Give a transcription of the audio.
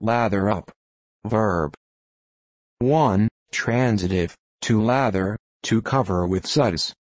lather up. Verb. 1. Transitive, to lather, to cover with suds.